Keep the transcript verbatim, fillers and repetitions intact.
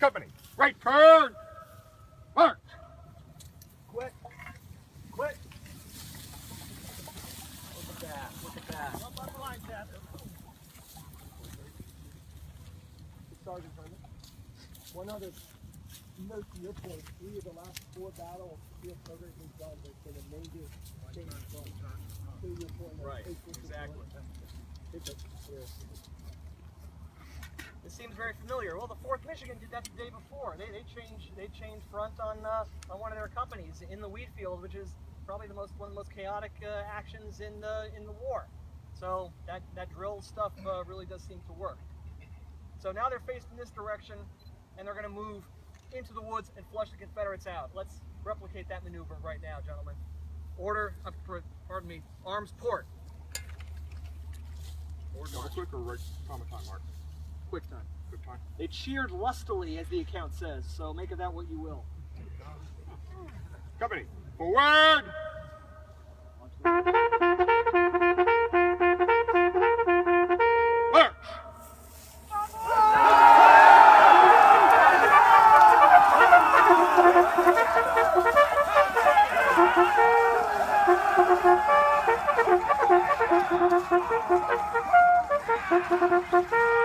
Company, right turn, march. Quit. Quit. Look at that. Look at that. Sergeant Herman, one other note to your point, three of the last four battle field programs we've done, there's been a major change from to your point. Right, exactly. This seems very familiar. Well, the fourth Michigan did that the day before. They, they changed they changed front on uh, on one of their companies in the wheat field, which is probably the most one of the most chaotic uh, actions in the in the war. So that that drill stuff uh, really does seem to work. So now they're faced in this direction, and they're going to move into the woods and flush the Confederates out. Let's replicate that maneuver right now, gentlemen. Order, uh, pardon me, arms port. Or double quick or right time of time, Mark? Quick time. Quick time. They cheered lustily, as the account says, so make of that what you will. Company, forward! March! Thank you.